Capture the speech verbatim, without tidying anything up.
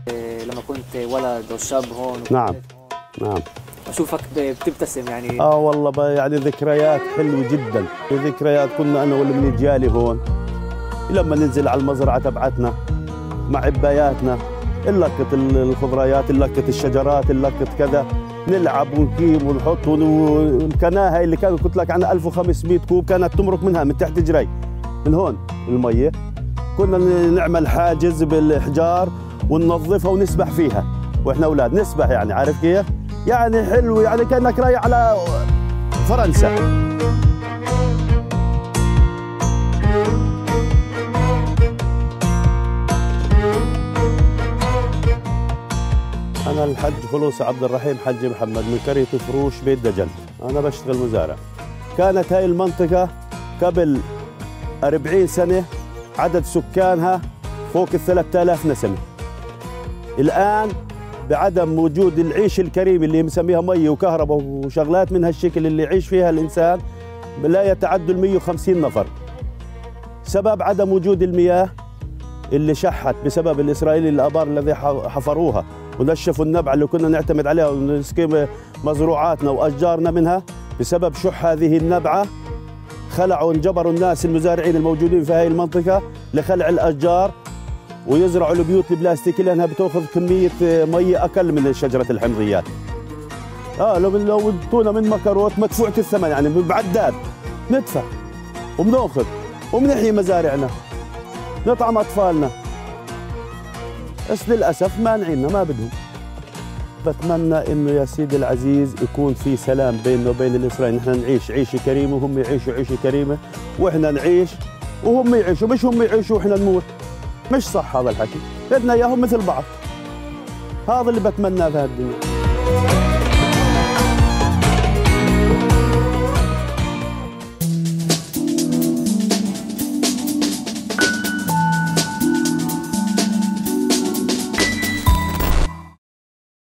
لما كنت ولد وشاب هون. نعم نعم. اشوفك بتبتسم يعني. اه والله يعني ذكريات حلوه جدا، ذكريات كنا انا والمنجالي هون لما ننزل على المزرعه تبعتنا مع عباياتنا، نلقط الخضريات، نلقط الشجرات، نلقط كذا، نلعب ونقيم ونحط. والكناهي اللي كانت قلت لك عنها ألف وخمسمئة كوب كانت تمرق منها من تحت جري من هون الميه. كنا نعمل حاجز بالحجار وننظفها ونسبح فيها واحنا اولاد، نسبح يعني عارف كيف؟ يعني حلو، يعني كانك رايح على فرنسا. أنا الحج خلوص عبد الرحيم حج محمد من قرية فروش بيت دجل، أنا بشتغل مزارع. كانت هاي المنطقة قبل أربعين سنة عدد سكانها فوق الثلاثة آلاف نسمة. الآن بعدم وجود العيش الكريم اللي مسميها مي وكهرباء وشغلات من هالشكل اللي يعيش فيها الإنسان لا يتعدى ال مئة وخمسين نفر. سبب عدم وجود المياه اللي شحت بسبب الإسرائيلي الآبار الذي حفروها ونشفوا النبعة اللي كنا نعتمد عليها ونسقي مزروعاتنا وأشجارنا منها. بسبب شح هذه النبعة خلعوا انجبروا الناس المزارعين الموجودين في هذه المنطقة لخلع الأشجار ويزرعوا البيوت البلاستيكية لأنها بتأخذ كمية مية أقل من شجرة الحمضيات. آه لو لو ادونا من مكروت مدفوعة الثمن يعني بعداد ندفع وبناخذ وبنحيي مزارعنا نطعم أطفالنا، بس للأسف مانعيننا ما بدهم. بتمنى إنه يا سيدي العزيز يكون في سلام بيننا وبين الإسرائيليين، نحن نعيش عيشة كريمة وهم يعيشوا عيشة كريمة، وإحنا نعيش وهم يعيشوا، مش هم يعيشوا وإحنا نموت. مش صح هذا الحكي، بدنا إياهم مثل بعض. هذا اللي بتمناه في هالدنيا.